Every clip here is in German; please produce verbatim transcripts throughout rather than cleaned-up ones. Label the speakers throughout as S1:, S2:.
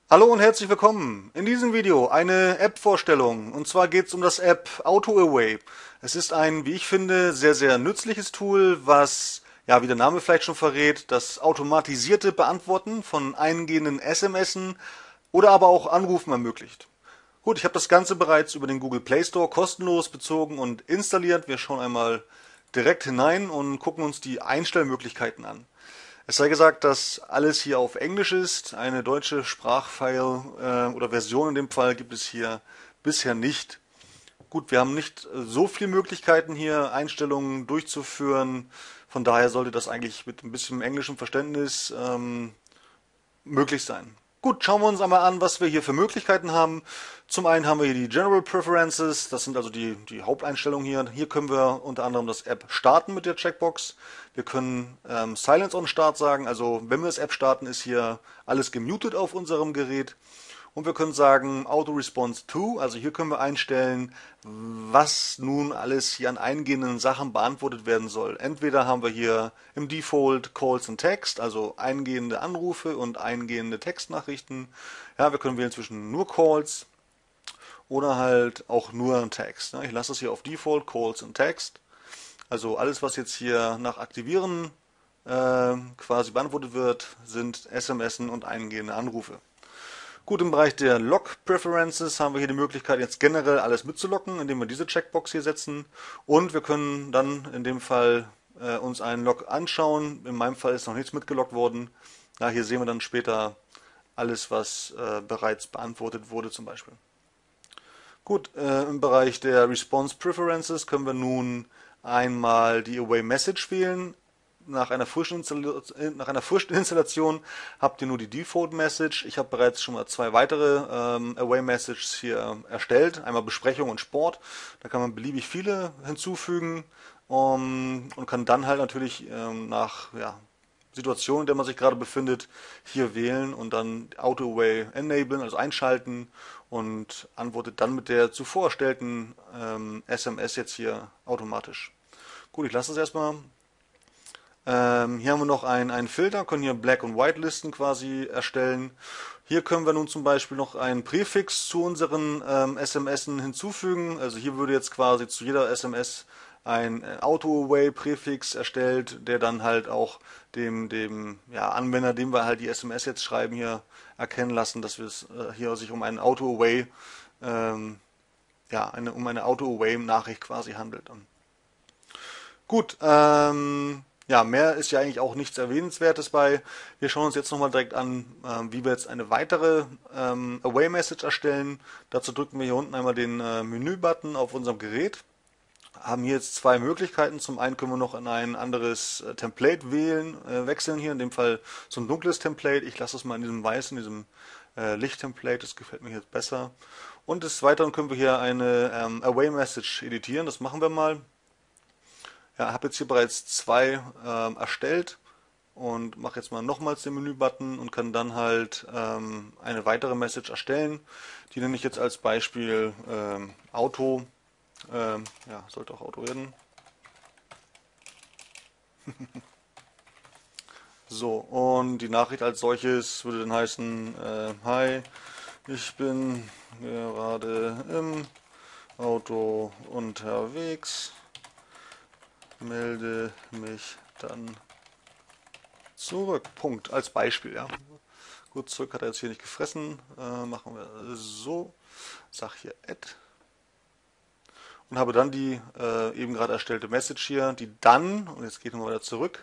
S1: Hallo und herzlich willkommen. In diesem Video eine App-Vorstellung. Und zwar geht es um das App AutoAway. Es ist ein, wie ich finde, sehr, sehr nützliches Tool, was, ja, wie der Name vielleicht schon verrät, das automatisierte Beantworten von eingehenden S M Sen oder aber auch Anrufen ermöglicht. Gut, ich habe das Ganze bereits über den Google Play Store kostenlos bezogen und installiert. Wir schauen einmal direkt hinein und gucken uns die Einstellmöglichkeiten an. Es sei gesagt, dass alles hier auf Englisch ist. Eine deutsche Sprachfile äh, oder Version in dem Fall gibt es hier bisher nicht. Gut, wir haben nicht so viele Möglichkeiten hier Einstellungen durchzuführen. Von daher sollte das eigentlich mit ein bisschen englischem Verständnis ähm, möglich sein. Gut, schauen wir uns einmal an, was wir hier für Möglichkeiten haben. Zum einen haben wir hier die General Preferences, das sind also die, die Haupteinstellungen hier. Hier können wir unter anderem das App starten mit der Checkbox. Wir können ähm, Silence on Start sagen, also wenn wir das App starten, ist hier alles gemutet auf unserem Gerät. Und wir können sagen Auto Response to, also hier können wir einstellen, was nun alles hier an eingehenden Sachen beantwortet werden soll. Entweder haben wir hier im Default Calls and Text, also eingehende Anrufe und eingehende Textnachrichten. Ja, wir können wählen zwischen nur Calls oder halt auch nur Text. Ich lasse es hier auf Default Calls and Text. Also alles, was jetzt hier nach Aktivieren äh, quasi beantwortet wird, sind S M Sen und eingehende Anrufe. Gut, im Bereich der Log Preferences haben wir hier die Möglichkeit, jetzt generell alles mitzulocken, indem wir diese Checkbox hier setzen. Und wir können dann in dem Fall äh, uns einen Log anschauen. In meinem Fall ist noch nichts mitgeloggt worden. Ja, hier sehen wir dann später alles, was äh, bereits beantwortet wurde zum Beispiel. Gut, äh, im Bereich der Response Preferences können wir nun einmal die Away Message wählen. Nach einer, frischen nach einer frischen Installation habt ihr nur die Default Message. Ich habe bereits schon mal zwei weitere ähm, Away Messages hier erstellt. Einmal Besprechung und Sport. Da kann man beliebig viele hinzufügen um, und kann dann halt natürlich ähm, nach ja, Situation, in der man sich gerade befindet, hier wählen und dann Auto Away enablen, also einschalten und antwortet dann mit der zuvor erstellten ähm, S M S jetzt hier automatisch. Gut, ich lasse es erstmal. Ähm, hier haben wir noch einen, einen Filter, können hier Black- und White-Listen quasi erstellen. Hier können wir nun zum Beispiel noch einen Präfix zu unseren ähm, S M Sen hinzufügen. Also hier würde jetzt quasi zu jeder S M S ein äh, Auto-Away-Präfix erstellt, der dann halt auch dem, dem ja, Anwender, dem wir halt die S M S jetzt schreiben, hier erkennen lassen, dass es äh, hier sich um einen Auto-Away, ähm, ja, eine, um eine Auto-Away-Nachricht quasi handelt. Gut, ähm, ja, mehr ist ja eigentlich auch nichts Erwähnenswertes bei. Wir schauen uns jetzt nochmal direkt an, äh, wie wir jetzt eine weitere ähm, Away-Message erstellen. Dazu drücken wir hier unten einmal den äh, Menü-Button auf unserem Gerät. Haben hier jetzt zwei Möglichkeiten. Zum einen können wir noch in ein anderes äh, Template wählen, äh, wechseln hier. In dem Fall so ein dunkles Template. Ich lasse es mal in diesem weißen, diesem äh, Licht-Template. Das gefällt mir jetzt besser. Und des Weiteren können wir hier eine ähm, Away-Message editieren. Das machen wir mal. Ja, habe jetzt hier bereits zwei ähm, erstellt und mache jetzt mal nochmals den Menü-Button und kann dann halt ähm, eine weitere Message erstellen. Die nenne ich jetzt als Beispiel ähm, Auto. Ähm, ja, sollte auch Auto werden. So, und die Nachricht als solches würde dann heißen, äh, hi, ich bin gerade im Auto unterwegs. Melde mich dann zurück. Punkt. Als Beispiel, ja. Gut, zurück hat er jetzt hier nicht gefressen. Äh, machen wir so. Sag hier add. Und habe dann die äh, eben gerade erstellte Message hier, die dann, und jetzt geht nochmal wieder zurück,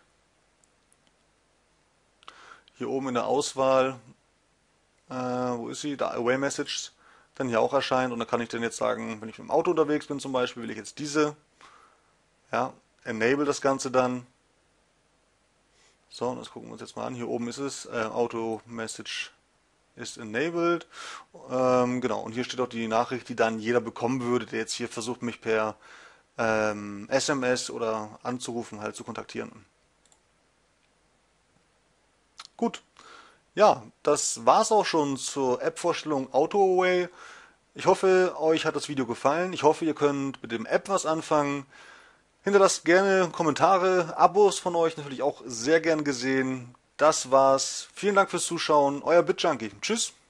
S1: hier oben in der Auswahl, äh, wo ist sie? Da Away Message, dann hier auch erscheint. Und da kann ich dann jetzt sagen, wenn ich mit dem Auto unterwegs bin zum Beispiel, will ich jetzt diese, ja, enable das Ganze dann. So, das gucken wir uns jetzt mal an. Hier oben ist es. Äh, Auto Message ist enabled. Ähm, genau, und hier steht auch die Nachricht, die dann jeder bekommen würde, der jetzt hier versucht, mich per ähm, S M S oder anzurufen, halt zu kontaktieren. Gut. Ja, das war's auch schon zur App-Vorstellung AutoAway. Ich hoffe, euch hat das Video gefallen. Ich hoffe, ihr könnt mit dem App was anfangen. Hinterlasst gerne Kommentare, Abos von euch natürlich auch sehr gern gesehen. Das war's. Vielen Dank fürs Zuschauen. Euer BitJunkie. Tschüss.